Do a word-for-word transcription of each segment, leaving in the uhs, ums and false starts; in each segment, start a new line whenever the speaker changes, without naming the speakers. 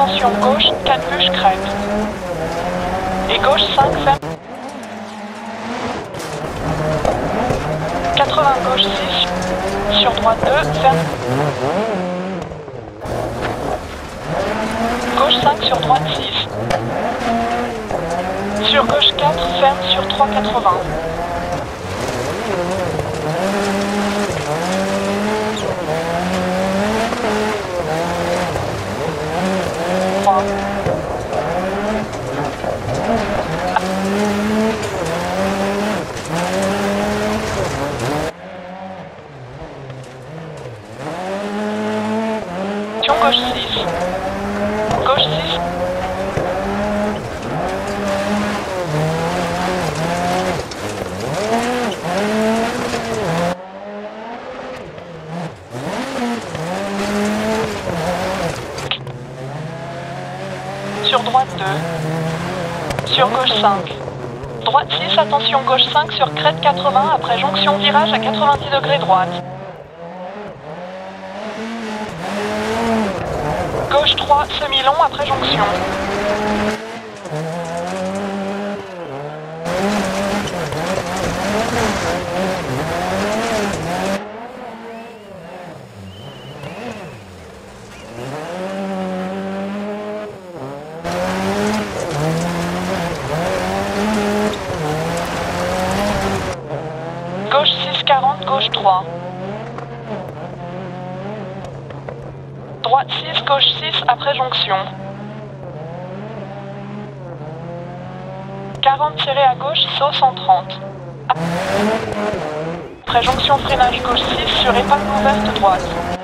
attention gauche, quatre bûches crête. Et gauche cinq, ferme. quatre-vingts gauche six, sur droite deux, ferme. Gauche cinq, sur droite six. Sur gauche quatre, ferme sur trois quatre-vingts. trois. Gauche six. Gauche six. Sur droite deux. Sur gauche cinq. Droite six, attention gauche cinq sur crête quatre-vingts après jonction virage à quatre-vingt-dix degrés droite. Gauche trois, semi-long après jonction. Gauche six quarante, gauche trois. Droite six, gauche six, après jonction. quarante tiré à gauche, saut cent trente. Après jonction freinage gauche six sur épingle ouverte droite.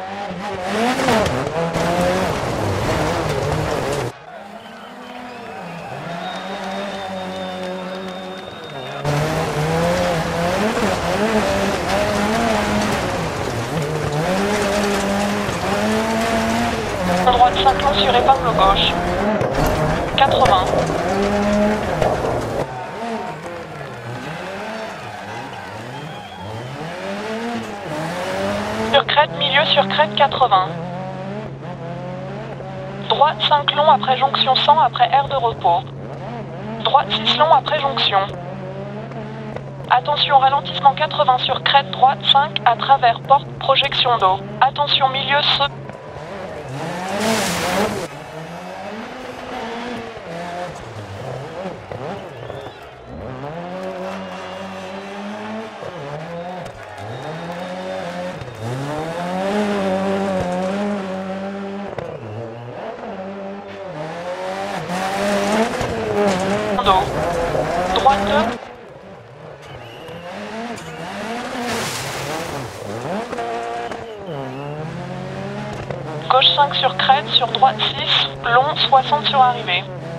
Droite cinq long sur épingle gauche. quatre-vingts. Sur crête milieu sur crête quatre-vingts. Droite cinq long après jonction cent après aire de repos. Droite six long après jonction. Attention ralentissement quatre-vingts sur crête droite cinq à travers porte projection d'eau. Attention milieu saut. Droite deux. Gauche cinq sur crête, sur droite six, long soixante sur arrivée.